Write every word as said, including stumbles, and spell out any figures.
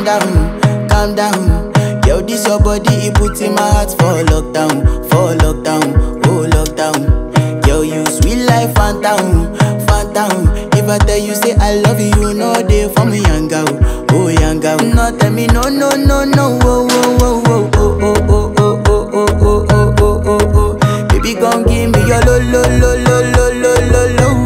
calm down, calm down. Yo, this your body, it puts in my heart for lockdown, for lockdown, oh lockdown. Yo, you sweet life, phantom, phantom. If I tell you say I love you, you know they for me young girl, oh young girl. No tell me no, no, no, no, oh, oh, oh, oh, oh, oh, oh, oh, oh, oh, oh, oh, oh, oh. Baby, gon' give me your lo, lo, lo, lo, lo, lo, lo, lo.